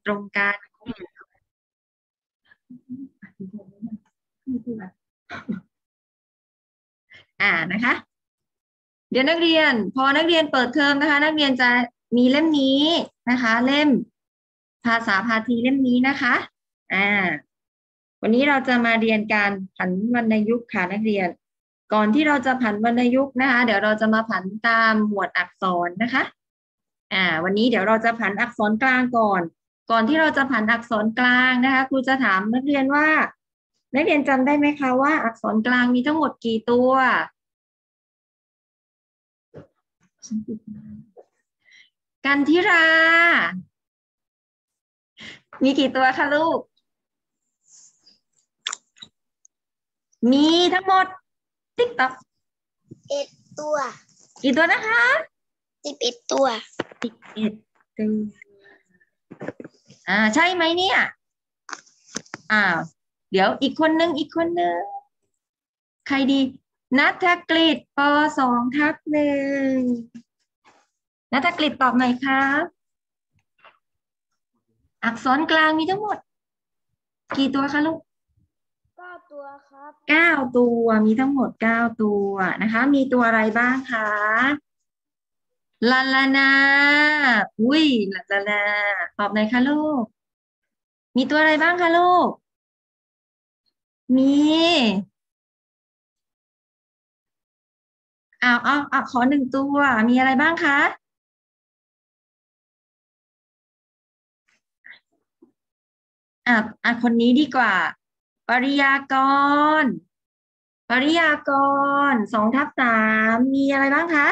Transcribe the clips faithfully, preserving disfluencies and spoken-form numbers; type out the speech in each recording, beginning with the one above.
ตรงกันอ่านะคะ เดี๋ยวนักเรียนพอนักเรียนเปิดเทอมนะคะ นักเรียนจะมีเล่มนี้นะคะ เล่มภาษาพาทีเล่มนี้นะคะอ่าวันนี้เราจะมาเรียนการผันวรรณยุกต์ค่ะนักเรียน ก่อนที่เราจะผันวรรณยุกต์นะคะ เดี๋ยวเราจะมาผันตามหมวดอักษรนะคะอ่าวันนี้เดี๋ยวเราจะผันอักษรกลางก่อน ก่อนที่เราจะผันอักษรกลางนะคะครูจะถามนักเรียนว่า นักเรียนจำได้ไหมคะว่าอักษรกลางมีทั้งหมดกี่ตัวกันทิรา มีกี่ตัวคะลูก มีทั้งหมดติ๊กต๊อกเอ็ดตัวกี่ตัวนะคะสิบเอ็ดตัวสิบเอ็ดตัวอ่าใช่ไหมเนี่ยอ้าวเดี๋ยวอีกคนนึงอีกคนนึงใครดีณัฐกฤษปสองทับหนึ่งณัฐกฤษตอบหน่อยครับอักษรกลางมีทั้งหมดกี่ตัวคะลูกเก้าตัวครับเก้าตัวมีทั้งหมดเก้าตัวนะคะมีตัวอะไรบ้างคะลาลานาอุ้ยลาลานาตอบหน่อยค่ะลูกมีตัวอะไรบ้างคะลูกมีอ้าวอ้าวอ้าวขอหนึ่งตัวมีอะไรบ้างคะอ่ะอ่ะคนนี้ดีกว่า ปริยากร ปริยากรสองทับสามมีอะไรบ้างคะ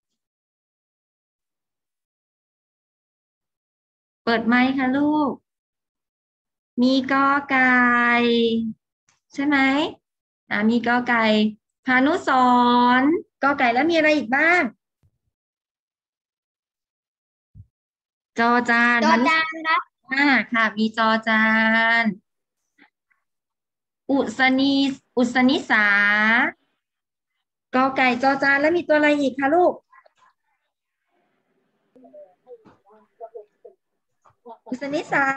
เปิดไมค์ค่ะลูก มีกอไก่ใช่ไหมอ่ามีกอไก่พานุสรณ์กอไก่แล้วมีอะไรอีกบ้างจอจานจอพานุจานครับอ่าค่ะมีจอจานอุศนีอุศนิสากอไก่จอจานแล้วมีตัวอะไรอีกคะลูกอุศนิสา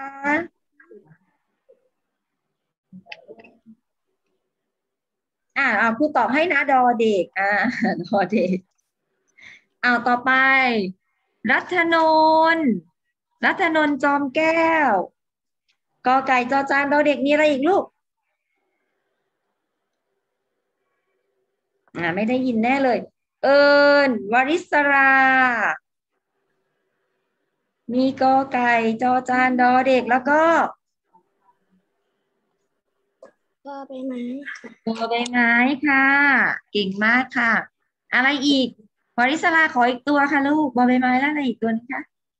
อ่าเอาครูตอบให้นะดอเด็กอ่าดอเด็กเอาต่อไป รัฐนนท์รัฐนนท์จอมแก้วกอไก่จอจานดอเด็กมีอะไรอีกลูกอ่าไม่ได้ยินแน่เลย เอิญวริศรา มีกอไก่จอจานดอเด็กแล้วก็บอใบไม้บอใบไม้ค่ะ เก่งมากค่ะ อะไรอีกวริศราขออีกตัวค่ะลูกบอใบไม้แล้วอะไรอีกตัวนึงคะ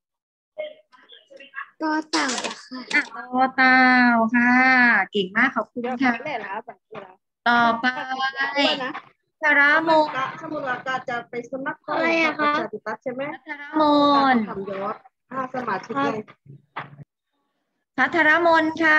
ต่อเต่าค่ะอ่ะต่อเต่าค่ะ เก่งมากขอบคุณค่ะต่อไปธารมนสมุทรปราการจะไปสมัครเข้าพรรคประชาธิปัตย์ใช่ไหมธารมนทำยอดห้าสมาชิกเลยพัทรมนค่ะ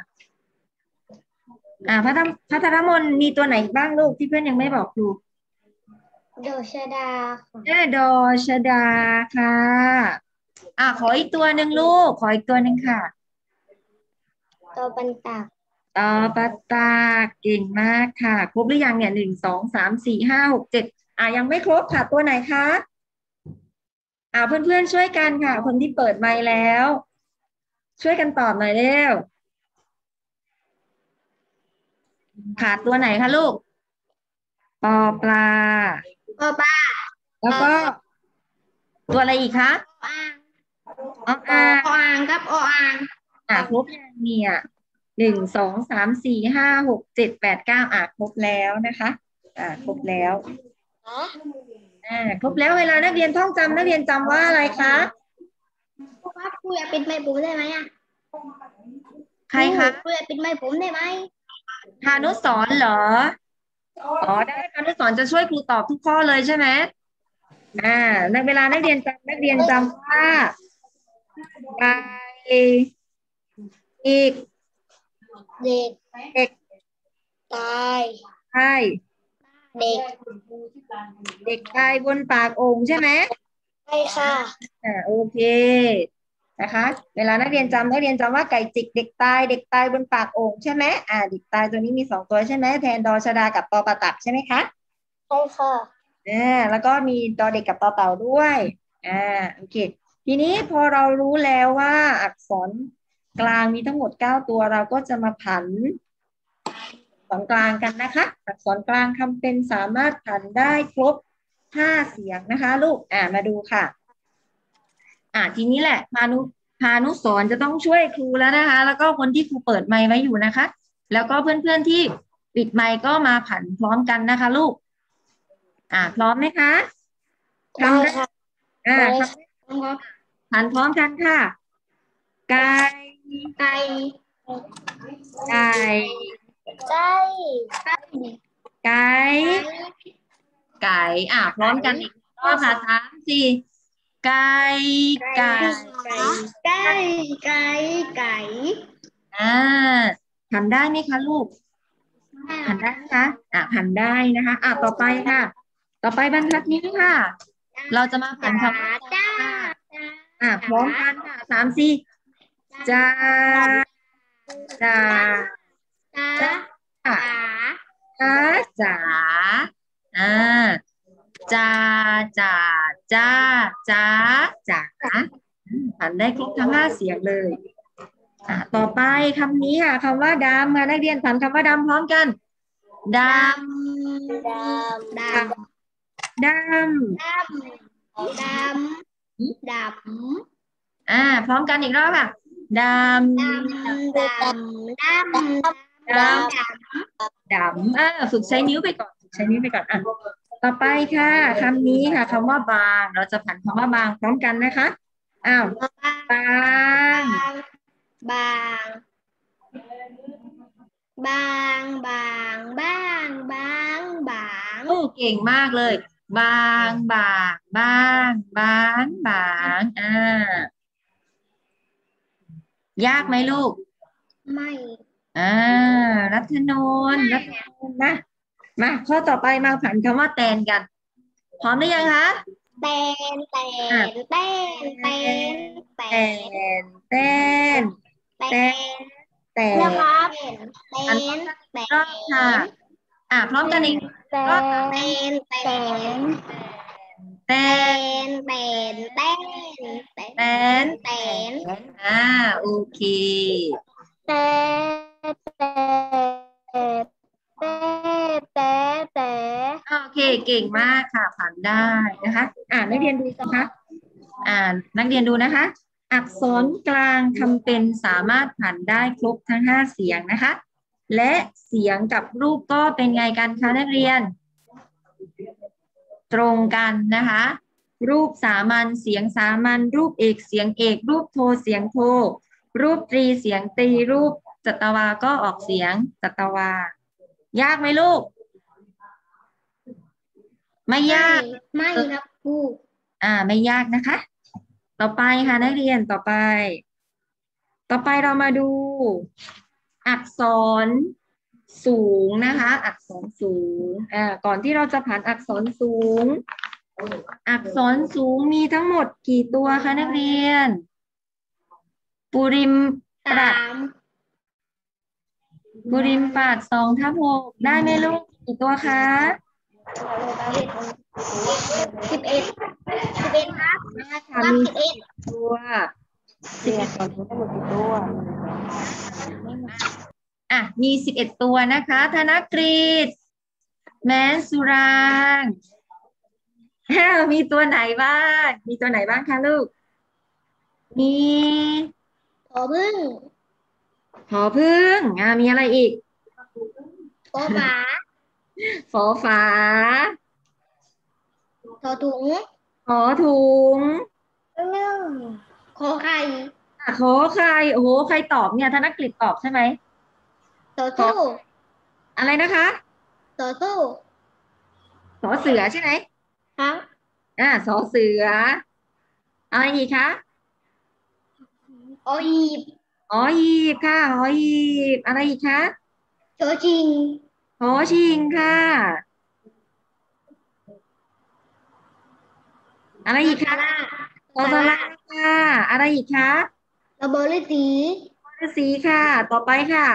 อ่าพัทพัทรมนมีตัวไหนบ้างลูกที่เพื่อนยังไม่บอกครูโดชดาค่ะแม่ดอชดาค่ะ อ่าขออีกตัวหนึ่งลูก ขออีกตัวหนึ่งค่ะตอบันตากต่อปัตตาเก่งมากค่ะ ครบหรือยังเนี่ยหนึ่งสองสามสี่ห้าหกเจ็ดอ่ายังไม่ครบค่ะตัวไหนคะอ่าเพื่อนๆช่วยกันค่ะ คนที่เปิดไมค์แล้ว ช่วยกันตอบหน่อยเร็วขาดตัวไหนคะลูกปอปลาปอปลาแล้วก็ตัวอะไรอีกคะออ่างออ่างครับออ่างอ่าครบยังเนี่ยหนึ่งสองสามสี่ห้าหกเจ็ดแปดเก้าอ่าครบแล้วนะคะอ่าครบแล้วอ่าครบแล้วเวลานักเรียนท่องจำนักเรียนจำว่าอะไรคะว่าครูอยากเป็นไม้ผมได้ไหมอ่ะใครคะครูอยากเป็นไม้ผมได้ไหมพานุสรณ์เหรออ๋อได้พานุสรณ์จะช่วยครูตอบทุกข้อเลยใช่ไหมอ่าในเวลานักเรียนจำนักเรียนจำว่าไปอีกเด็กเด็กตายใช่เด็กเด็กตายบนปากโอ่งใช่ไหมใช่ค่ะอ่าโอเคไปนะคะ เวลานักเรียนจำนักเรียนจำว่าไก่จิกเด็กตายเด็กตายบนปากโอ่งใช่ไหมอ่าเด็กตายตัวนี้มีสองตัวใช่ไหมแทนดอชดากับปอประตักใช่ไหมคะใช่ค่ะอ่าแล้วก็มีดอเด็กกับต่อเต่าด้วยอ่าโอเคทีนี้พอเรารู้แล้วว่าอักษรกลางมีทั้งหมดเก้าตัวเราก็จะมาผันอักษรกลางกันนะคะอักษรกลางคำเป็นสามารถผันได้ครบห้าเสียงนะคะลูกอ่ามาดูค่ะอ่าทีนี้แหละพานุพานุสรณ์จะต้องช่วยครูแล้วนะคะ แล้วก็คนที่ครูเปิดไมค์ไว้อยู่นะคะ แล้วก็เพื่อนๆที่ปิดไมค์ก็มาผันพร้อมกันนะคะลูกอ่าพร้อมไหมคะทำได้ค่ะอ่าได้ครับค่ะหันพร้อมกันค่ะ ไก่ไก่ไก่ไก่ไก่ไก่ ไก่ อ่าพร้อมกันอีกรอบค่ะสามสี่ไก่ ไก่ไก่ไก่ไก่อ่าหันได้ไหมคะลูกหันได้ไหมคะอ่าหันได้นะคะ อ่าต่อไปค่ะ ต่อไปบรรทัดนี้ค่ะ เราจะมาผันคำว่าจ้าอ่าพร้อมกันค่ะสามสี่จ้าจ้าจ้าจ้าจ้าจ้าจ๋าอ่าจ้าจ๋าจ้าจ้าจ๋าผันได้ครบทั้งห้าเสียงเลยอ่าต่อไปคำนี้ค่ะคำว่าดำค่ะนักเรียนผันคำว่าดำพร้อมกันดำดำ ดำดำดำ ดำ ดำอ่าพร้อมกันอีกรอบค่ะดำดำ ดำ ดำดำ ดำอ่าฝึกใช้นิ้วไปก่อนฝึกใช้นิ้วไปก่อนอ่ะต่อไปค่ะคำนี้ค่ะคำว่าบางเราจะผันคำว่าบางพร้อมกันนะคะอ้าวบางบาง บาง บาง บาง บาง บางโอ้เก่งมากเลย บางบางบางบางบางอ่ายากไหมลูกไม่อ่ารัตนนท์รัตนนท์นะมาข้อต่อไปมาผันคำว่าแตนกัน พร้อมหรือยังคะแตนแตนแตนแตนแตแตนนแตนแตแตนนแตนนะครับแตอันนแตรอบค่ะนอ่าพร้อมกันอีกแตรอบนแตนแตแตนนแตนแตนแตแตนนแตนอ่าโอเคแตนแตนแตนแตนโอเคเก่งมากค่ะผ่านได้นะคะ อ่านักเรียนดูนะคะอ่านักเรียนดูนะคะ อักษรกลางคำเป็นสามารถผันได้ครบทั้งห้าเสียงนะคะ และเสียงกับรูปก็เป็นไงกันคะนักเรียน ตรงกันนะคะ รูปสามัญเสียงสามัญรูปเอกเสียงเอกรูปโทเสียงโทรูปตรีเสียงตรีรูปจัตวาก็ออกเสียงจัตวายากไหมลูก ไม่ยากไม่ครับครูอ่าไม่ยากนะคะ ต่อไปค่ะนักเรียนต่อไป ต่อไปเรามาดู อักษรสูงนะคะ อักษรสูงอ่าก่อนที่เราจะผ่านอักษรสูง อักษรสูงมีทั้งหมดกี่ตัวคะนักเรียน ปุริมปรัสาดมปุริมปรัดสองทับหกได้ไหมลูกกี่ตัวคะสิบเอ็ดสิบเอ็ดครับค่ะครับมีสิบเอ็ดตัวสิบเอ็ดตัวทั้งหมดกี่ตัวอ่ะมีสิบเอ็ดตัวนะคะธนกฤษแมนสุรางค์อ้าวมีตัวไหนบ้างมีตัวไหนบ้างคะลูกมีขอพึ่งผอพึ่งอ่ามีอะไรอีกขอฝาฝอฝาขอถุงขอถุงขอไข่อ่ะขอใครโอ้โหใครตอบเนี่ยธนกฤษตอบใช่ไหมต่อสู้อะไรนะคะต่อสู้สอเสือใช่ไหมครับอ่าสอเสืออะไรอีกคะออีบอ๋อหีบค่ะหอหีบอะไรอีกคะโชชิงหอชิงค่ะอะไรอีกคะสระตอสลาค่ะอะไรอีกคะระเบิดฤาษีฤาษีค่ะ ต่อไปค่ะ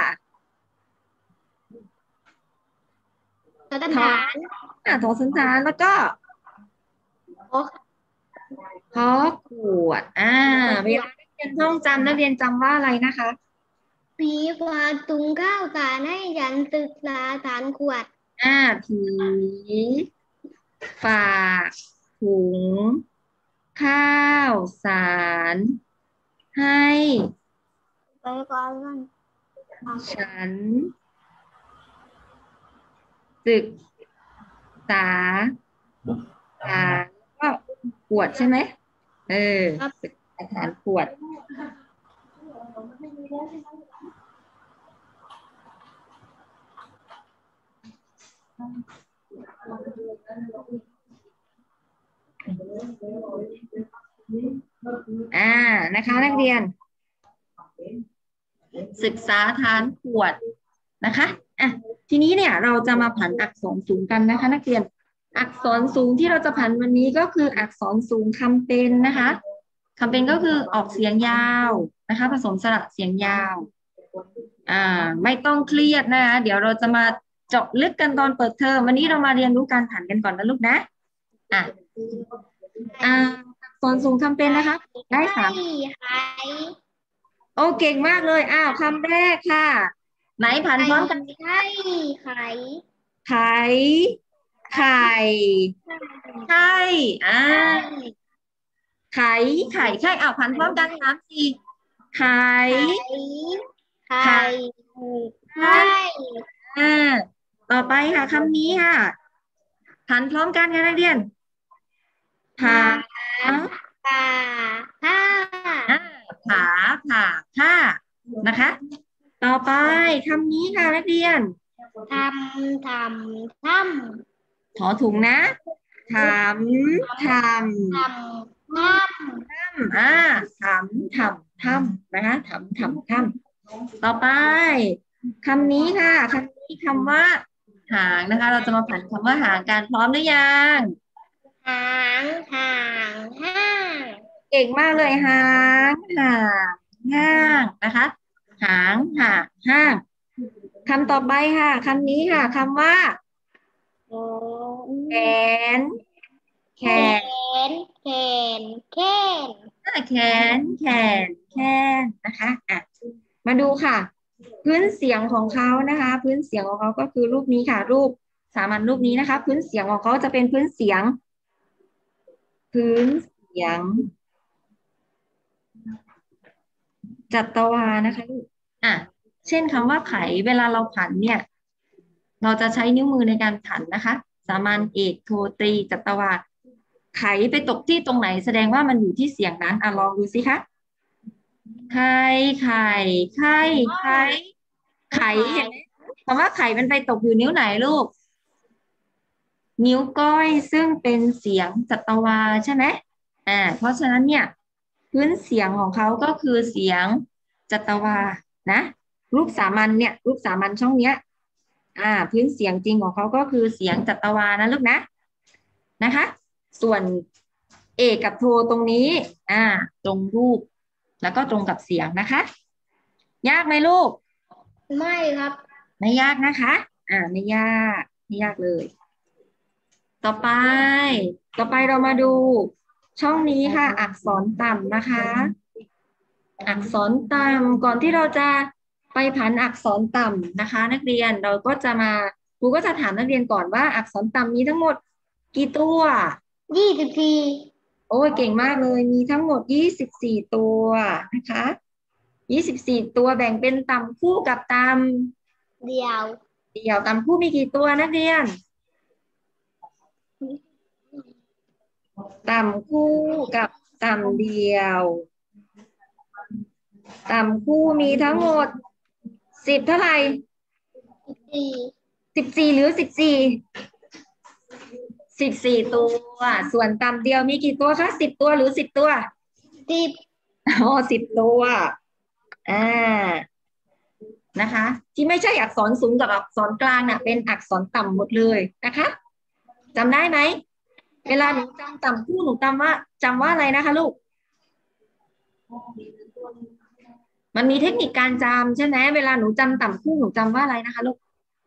ตอตันทอฐานอ่ะทอสันฐานแล้วก็โอ้พอขวดอ่าเวลานักเรียนท่องจำนักเรียนจำว่าอะไรนะคะผีฝากตุงข้าวสารให้ฉันศึกษาสารขวดอ่าผีฝากถุงข้าวสารให้ไปก่อนฉันศึกษาสารก็ขวดใช่ไหมเออศึกษาสารขวดอ่านะคะนักเรียน ศึกษาฐานขวดนะคะอ่ะทีนี้เนี่ยเราจะมาผันอักษรสูงกันนะคะนักเรียนอักษรสูงที่เราจะผันวันนี้ก็คืออักษรสูงคำเป็นนะคะคำเป็นก็คือออกเสียงยาวนะคะผสมสระเสียงยาวอ่าไม่ต้องเครียดนะคะเดี๋ยวเราจะมาเจาะลึกกันตอนเปิดเทอมวันนี้เรามาเรียนรู้การผันกันก่อนนะลูกนะอ่ะอ่าอักษรสูงคำเป็นนะคะได้สามไข่โอ้เก่งมากเลยอ้าวคำแรกค่ะไหนผันพร้อมกันไข่ไข่ไข่ไข่ไข่อ่าไข่ไข่ไข่อ้าวผันพร้อมกันสามสี่ไข่ไข่ไข่อ่าต่อไปค่ะคำนี้ค่ะผันพร้อมกันค่ะนักเรียนผาปลาผ้าอ่าผาผ่าผ้านะคะ ต่อไปคำนี้ค่ะนักเรียนทำทำทถอถุงนะถามทำทำทำทำอ่าถามทำทำนะคะถามทำทำต่อไปคำนี้ค่ะคำนี้คำว่า หางนะคะ เราจะมาผันคำว่าหางกันพร้อมหรือยังำหางหางห้างเก่งมากเลยหางห่างห้างนะคะ หางห่างห้างคำต่อไปค่ะคำนี้ค่ะคำว่าโอ้แขนแขแขนนแขนแขนแขนแขนแขนนะคะอ่ะมาดูค่ะ พื้นเสียงของเขานะคะ พื้นเสียงของเขาก็คือรูปนี้ค่ะ รูปสามัญรูปนี้นะคะ พื้นเสียงของเขาจะเป็นพื้นเสียง พื้นเสียง จัตวานะคะลูกอ่ะเช่นคำว่าไขเวลาเราผันเนี่ย เราจะใช้นิ้วมือในการผันนะคะ สามัญเอกโทตรีจัตวาไขไปตกที่ตรงไหนแสดงว่ามันอยู่ที่เสียงนั้นอ่ะลองดูสิคะไข่ไข่ไข่ไข่ไข่เห็นไหมคำว่าไข่มันไปตกอยู่นิ้วไหนลูก นิ้วก้อยซึ่งเป็นเสียงจัตวาใช่ไหมอ่าเพราะฉะนั้นเนี่ย พื้นเสียงของเขาก็คือเสียงจัตวานะรูปสามัญเนี่ย รูปสามัญช่องเนี้ย อ่า พื้นเสียงจริงของเขาก็คือเสียงจัตวานะลูกนะนะคะ ส่วนเอกกับโทตรงนี้ อ่า ตรงรูป แล้วก็ตรงกับเสียงนะคะ ยากไหมลูกไม่ครับไม่ยากนะคะ อ่า ไม่ยากไม่ยากเลย ต่อไป ต่อไปเรามาดูช่องนี้ค่ะ อักษรต่ำนะคะ อักษรต่ำก่อนที่เราจะไปผันอักษรต่ำนะคะ นักเรียนเราก็จะมาครูก็จะถามนักเรียนก่อนว่าอักษรต่ำมีทั้งหมดกี่ตัวยี่สิบสี่โอ้ยเก่งมากเลยมีทั้งหมดยี่สิบสี่ตัวนะคะยี่สิบสี่ตัวแบ่งเป็นต่ำคู่กับต่ำเดียวเดี่ยวต่ำคู่มีกี่ตัวนักเรียนต่ำคู่กับต่ำเดียวต่ำคู่มีทั้งหมดสิบเท่าไหร่สี่สิบสี่หรือสิบสี่สิบสี่ตัวส่วนต่ำเดียวมีกี่ตัวคะสิบตัวหรือสิบตัวสิบอ๋อสิบตัวอ่านะคะ ที่ไม่ใช่อักษรสูงกับอักษรกลางเนี่ยเป็นอักษรต่ำหมดเลยนะคะจำได้ไหมเวลาหนูจำต่ำคู่หนูจำว่าจำว่าอะไรนะคะลูกมันมีเทคนิคการจำใช่ไหมเวลาหนูจำต่ำคู่หนูจำว่าอะไรนะคะลูก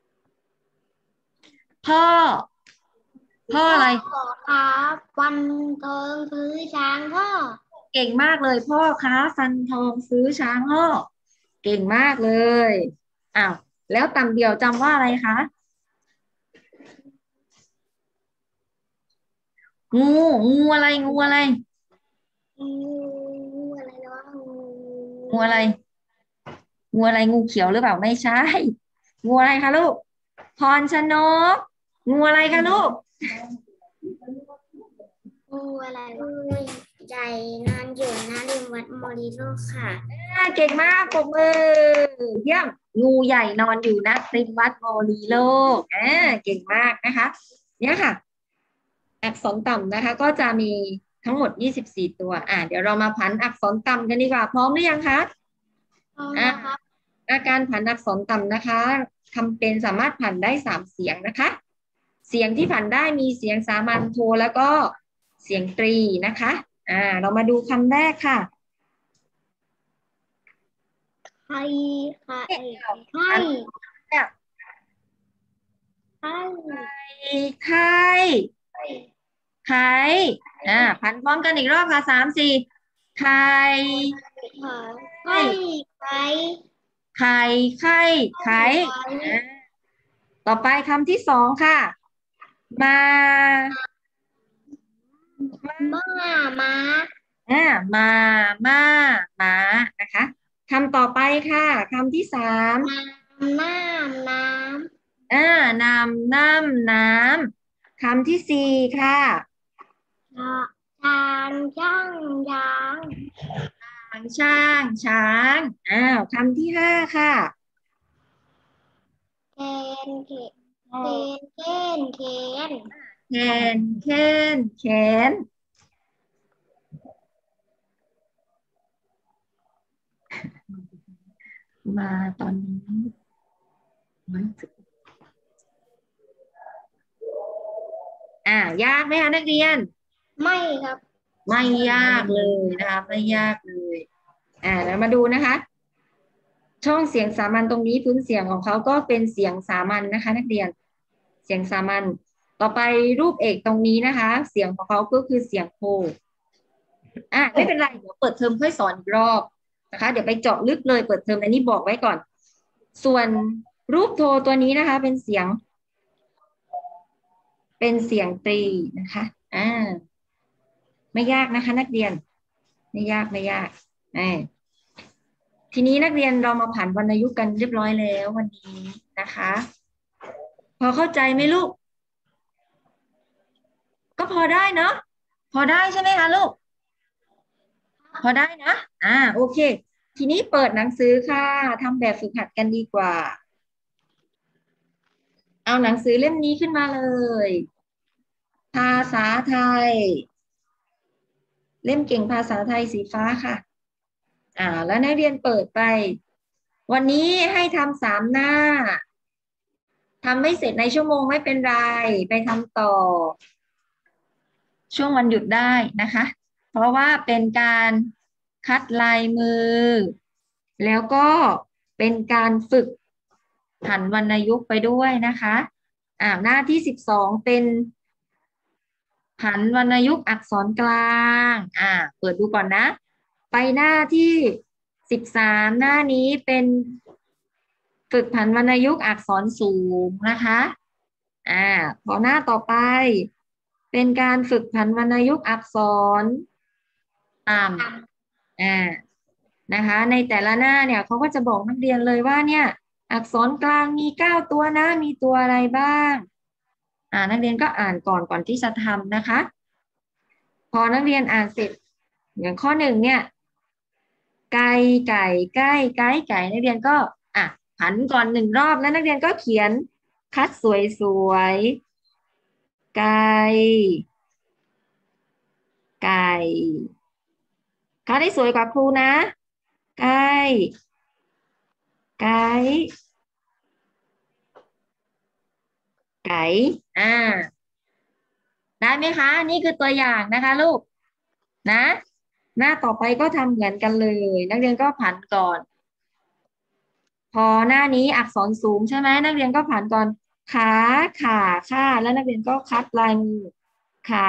พ่อพ่ออะไรครับวันทองซื้อช้างพ่อเก่งมากเลยพ่อค้าฟันทองซื้อช้างห่อเก่งมากเลยอ้าวแล้วต่ำเดี่ยวจำว่าอะไรคะงูงูอะไรงูอะไรงูอะไรนะงูงูอะไรงูอะไรงูเขียวหรือเปล่าไม่ใช่งูอะไรคะลูกพรชนกงูอะไรคะลูกงูอะไรงูใหญ่นอนอยู่หน้าริมวัดโมริโลค่ะอ่าเก่งมากปรบมือเยี่ยมงูใหญ่นอนอยู่นะริมวัดโมลีโลกอ่าเก่งมากนะคะเนี่ยค่ะอักษรต่ำนะคะก็จะมีทั้งหมดยี่สิบสี่ตัวอ่าเดี๋ยวเรามาผันอักษรต่ำกันดีกว่าพร้อมหรือยังคะอ่าอาการผันอักษรต่ำนะคะทำเป็นสามารถผันได้สามเสียงนะคะเสียงที่ผันได้มีเสียงสามัญโทแล้วก็เสียงตรีนะคะอ่าเรามาดูคำแรกค่ะไข่ไข่ไข่เนี่ยไข่ไข่ไข่อ่าพันพร้อมกันอีกรอบค่ะสามสี่ไข่ไข่ไข่ไข่ไข่ไข่อ่าต่อไปคำที่สองค่ะมาม้าม้าอ่ามามามานะคะคำต่อไปค่ะคำที่สามน้ำน้อ่านำน้ำน้ำคำที่สี่ค่ะำช้างช้างช้างช้างช้างช้างอ้าวคำที่ห้าค่ะแคนเคนเคนเคนเคนแขนแขนแขนมาตอนนี้มันอ่ายากไหมคะนักเรียนไม่ครับไม่ยากเลยนะคะไม่ยากเลยอ่าแล้วมาดูนะคะช่องเสียงสามัญตรงนี้พื้นเสียงของเขาก็เป็นเสียงสามัญนะคะ นักเรียนเสียงสามัญต่อไปรูปเอกตรงนี้นะคะ เสียงของเขาก็คือเสียงโฮอ่าไม่เป็นไรเดี๋ยวเปิดเทอมค่อยสอนอีกรอบนะคะเดี๋ยวไปเจาะลึกเลยเปิดเทอมอันนี้บอกไว้ก่อนส่วนรูปโทตัวนี้นะคะ เป็นเสียง เป็นเสียงตรีนะคะอ่าไม่ยากนะคะ นักเรียนไม่ยากไม่ยากอ่าทีนี้นักเรียนเรามาผ่านวรรณยุกต์กันเรียบร้อยแล้ววันนี้นะคะ พอเข้าใจไหมลูกก็พอได้เนาะพอได้ใช่ไหมคะลูกพอได้นะอ่าโอเคทีนี้เปิดหนังสือค่ะทำแบบฝึกหัดกันดีกว่าเอาหนังสือเล่มนี้ขึ้นมาเลยภาษาไทยเล่มเก่งภาษาไทยสีฟ้าค่ะอ่าแล้วนักเรียนเปิดไปวันนี้ให้ทำสามหน้าทำไม่เสร็จในชั่วโมงไม่เป็นไรไปทำต่อช่วงวันหยุดได้นะคะเพราะว่าเป็นการคัดลายมือแล้วก็เป็นการฝึกผันวรรณยุกต์ไปด้วยนะคะอ่าหน้าที่สิบสองเป็นผันวรรณยุกต์อักษรกลางอ่าเปิดดูก่อนนะไปหน้าที่สิบสามหน้านี้เป็นฝึกผันวรรณยุกต์อักษรสูงนะคะอ่าพอหน้าต่อไปเป็นการฝึกผันวรรณยุกต์อักษรต่ำอ่านะคะในแต่ละหน้าเนี่ยเขาก็จะบอกนักเรียนเลยว่าเนี่ยอักษรกลางมีเก้าตัวนะมีตัวอะไรบ้างอ่านักเรียนก็อ่านก่อนก่อนที่จะทำนะคะพอนักเรียนอ่านเสร็จอย่างข้อหนึ่งเนี่ยไก่ไก่ใกล้ไก่ไก่นักเรียนก็อ่ะผันก่อนหนึ่งรอบแล้วนักเรียนก็เขียนคัดสวยสวยไก่ไก่คัดได้สวยกว่าครูนะไก่ไก่ไก่อ่าได้ไหมคะนี่คือตัวอย่างนะคะลูกนะหน้าต่อไปก็ทำเหมือนกันเลย นักเรียนก็ผันก่อน พอหน้านี้อักษรสูงใช่ไหมนักเรียนก็ผันก่อนขาขาค่าแล้วนักเรียนก็คัดลายมือขา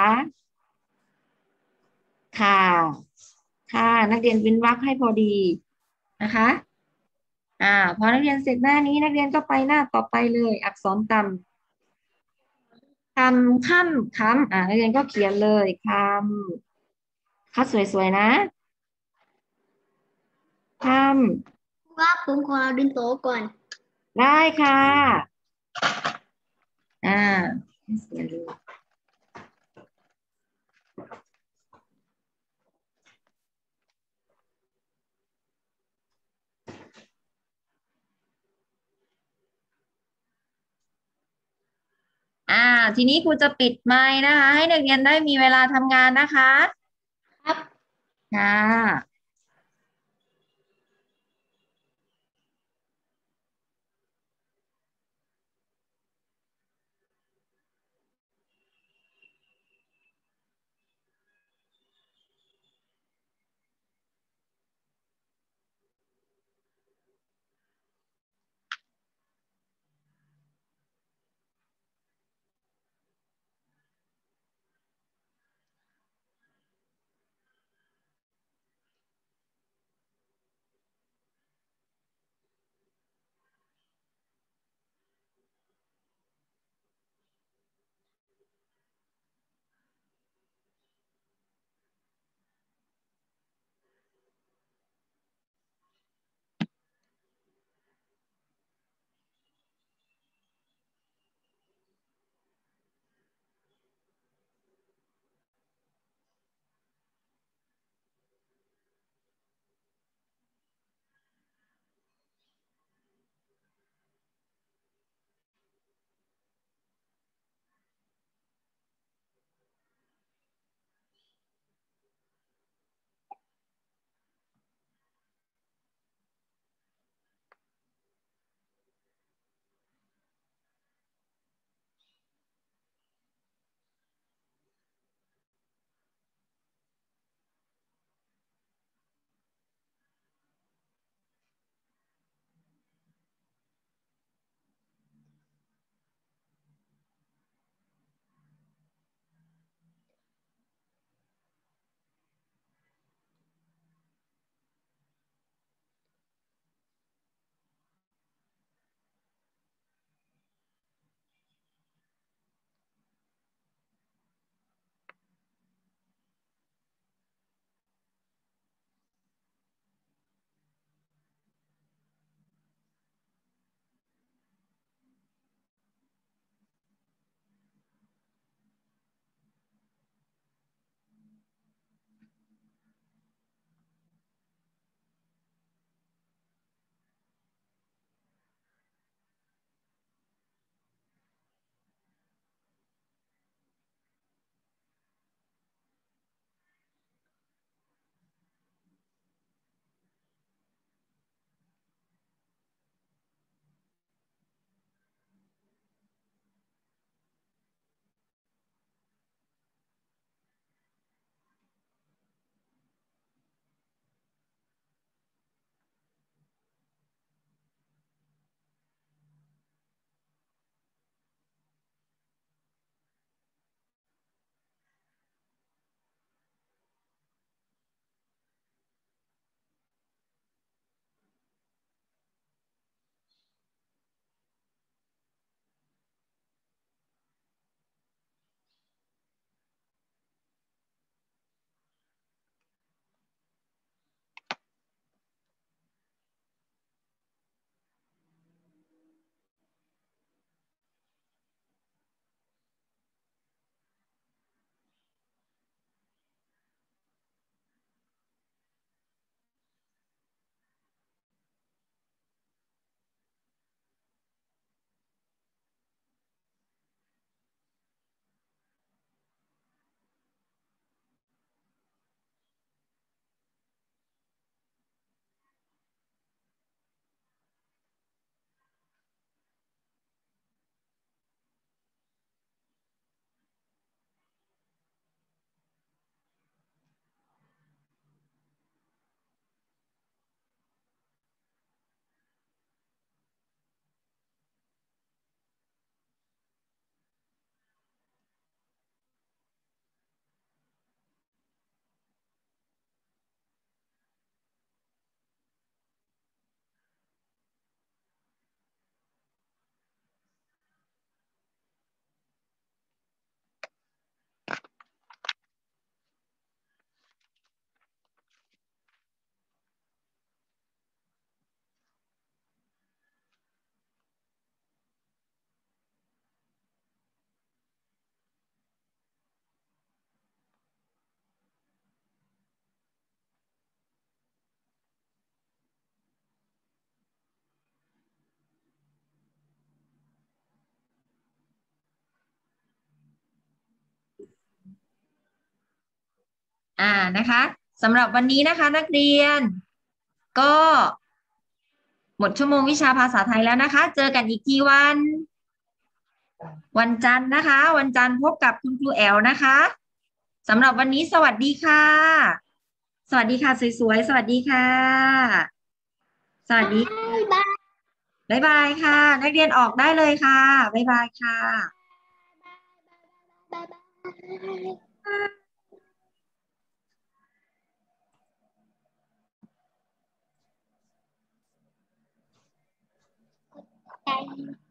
ขาค่ะนักเรียนเว้นวรรคให้พอดีนะคะอ่าพอนักเรียนเสร็จหน้านี้นักเรียนก็ไปหน้าต่อไปเลย อักษรต่ำคำค่ำคำอ่านักเรียนก็เขียนเลยคำคัดสวยๆนะคำว่าผมขอเอาดินโตก่อนได้ค่ะ อ่าสวยเลยอ่า ทีนี้ครูจะปิดไมค์นะคะ ให้นักเรียนได้มีเวลาทำงานนะคะครับค่ะอ่านะคะสำหรับวันนี้นะคะนักเรียนก็หมดชั่วโมงวิชาภาษาไทยแล้วนะคะ เจอกันอีกทีวัน วันจันทร์นะคะ วันจันทร์พบกับคุณครูแอลนะคะสำหรับวันนี้สวัสดีค่ะ สวัสดีค่ะสวยๆสวัสดีค่ะ สวัสดีบายบ๊ายบายค่ะ นักเรียนออกได้เลยค่ะบ๊ายบายค่ะบายบาย